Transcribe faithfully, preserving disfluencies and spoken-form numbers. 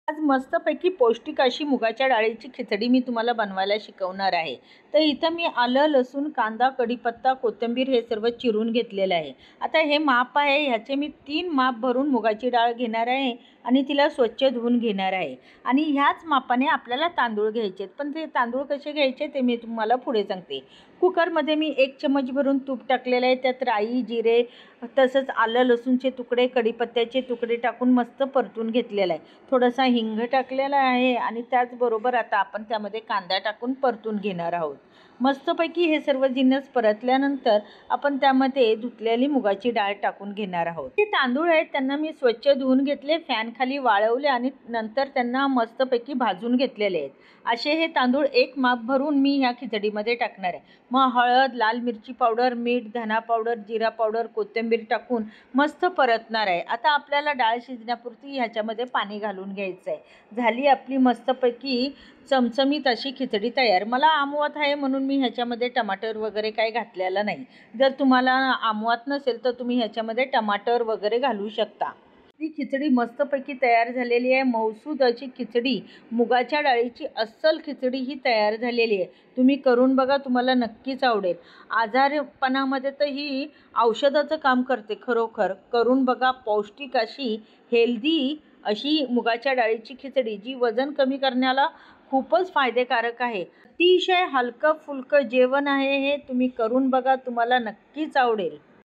आज मस्तपैकी पौष्टिक अशी मुगाच्या डाळीची खिचडी मी तुम्हाला बनवायला शिकवणार आहे। तर इथं मी आलं, लसूण, कांदा, कढीपत्ता, कोथिंबीर हे सर्व चिरून घेतलेलं आहे। आता हे माप आहे, ह्याचे मी तीन माप भरून मुगाची डाळ घेणार आहे आणि तिला स्वच्छ धुवून घेणार आहे। आणि ह्याच मापाने आपल्याला तांदूळ घ्यायचे, पण ते तांदूळ कसे घ्यायचे ते मी तुम्हाला पुढे सांगते। कुकरमध्ये मी एक चमच भरून तूप टाकलेलं आहे, त्यात राई, जिरे तसंच आलं लसूणचे तुकडे, कढीपत्त्याचे तुकडे टाकून मस्त परतून घेतलेलं आहे। थोडासा हिंग टाकलेला आहे आणि त्याचबरोबर आता आपण त्यामध्ये कांदा टाकून परतून घेणार आहोत। मस्तपैकी हे सर्व जिन्नस परतल्यानंतर आपण त्यामध्ये धुतलेली मुगाची डाळ टाकून घेणार आहोत। हे तांदूळ आहेत त्यांना मी स्वच्छ धुवून घेतले, फॅन खाली वाळवले आणि नंतर त्यांना मस्तपैकी भाजून घेतलेले आहेत। असे हे तांदूळ एक माप भरून मी ह्या खिचडीमध्ये टाकणार आहे। मग हळद, लाल मिरची पावडर, मीठ, धना पावडर, जिरा पावडर, कोथिंबीर टाकून मस्त परतणार आहे। आता आपल्याला डाळ शिजण्यापुरती ह्याच्यामध्ये पाणी घालून घ्यायचं आहे। झाली आपली मस्तपैकी चमचमीत अशी खिचडी तयार। मला आमवत आहे म्हणून मी ह्याच्यामध्ये टमाटर वगैरे काही घातलेलं नाही। जर तुम्हाला आमवत नसेल तर तुम्ही ह्याच्यामध्ये टमाटर वगैरे घालू शकता। ही खिचडी मस्तपैकी तयार झालेली आहे। मौसूद अशी खिचडी, मुगाच्या डाळीची अस्सल खिचडी ही तयार झालेली आहे। तुम्ही करून बघा, तुम्हाला नक्कीच आवडेल। आजारपणामध्ये तर ही औषधाचं काम करते खरोखर। करून बघा, पौष्टिक अशी हेल्दी अशी मुगाच्या डाळीची खिचडी, जी वजन कमी करण्याला खूपच फायदेकारक आहे। अतिशय हलकं फुलकं जेवण आहे हे, तुम्ही करून बघा, तुम्हाला नक्कीच आवडेल।